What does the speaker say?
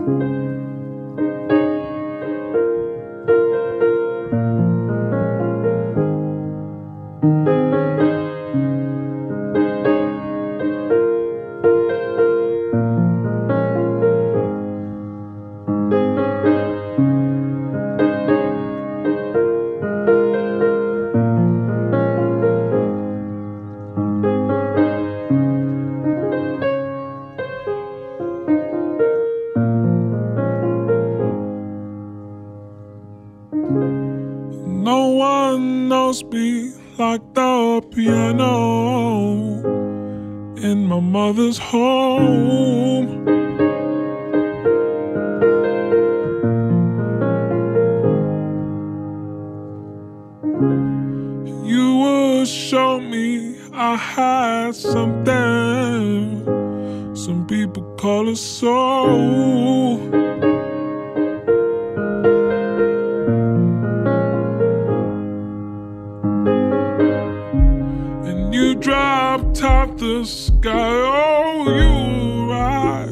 No one knows me like the piano in my mother's home. You would show me I had something some people call a soul. And you dropped out the sky, oh, you were right